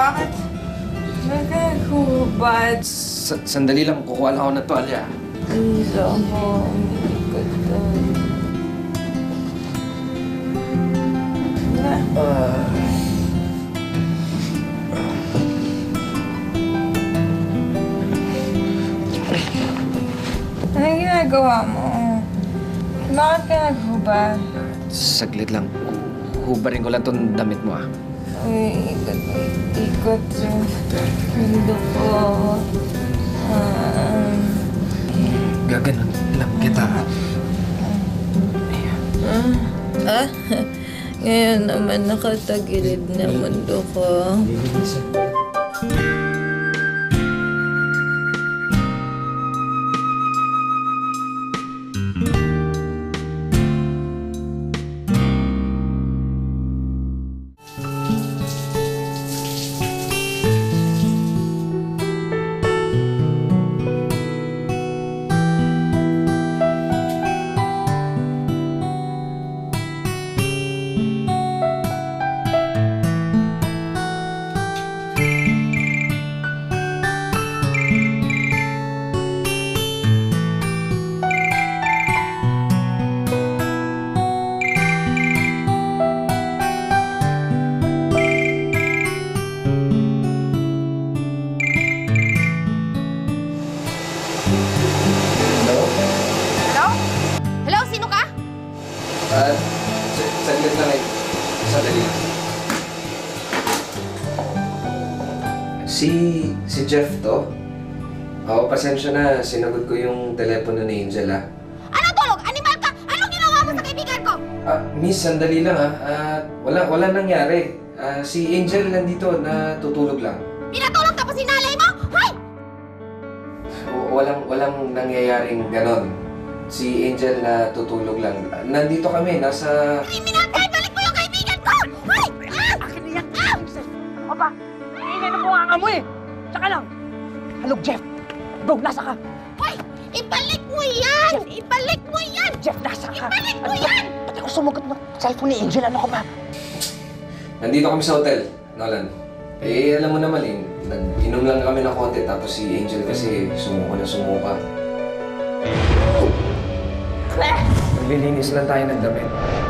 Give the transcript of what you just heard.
Bakit? Nagkakubad. Sandali lang, kukuha lang ako ng tuwalya. Please ako, umikot doon. Anong ginagawa mo? Bakit ka naghubad? Saglit lang. Hubarin ko lang itong damit mo, ah. Uy, ikot yung mundo ko. Gaganon lang kita. Ngayon naman nakatagilid na mundo ko. Saglit lang eh. Sandali lang. Si Jeff to? Oo, pasensya na. Sinagot ko yung telepono ni Angel, ah. Anong tulog? Animal ka? Anong ginawa mo sa kaibigan ko? Miss, sandali lang, ah. Wala nangyari. Si Angel nandito, natutulog lang. Pinatulog tapos sinalay mo? Hoy! Walang nangyayaring ganon. Si Angel natutulog lang. Nandito kami, nasa... Kriminal ka! Balik mo yung kaibigan ko! Hoy! Akin na yan! Opa! Ingay na bunganga mo eh! Tsaka lang! Halog, Jeff! Bro, nasa ka? Hoy! Ibalik mo yan! Ibalik mo yan! Jeff, nasa ka? Ibalik mo yan! Pati ako sumagot ng cellphone ni Angel. Ano ka ba? Nandito kami sa hotel, Nolan. Eh, alam mo naman eh, nag-inom lang kami ng konti tapos si Angel kasi sumuka. Naglilinis lang tayo ng damit.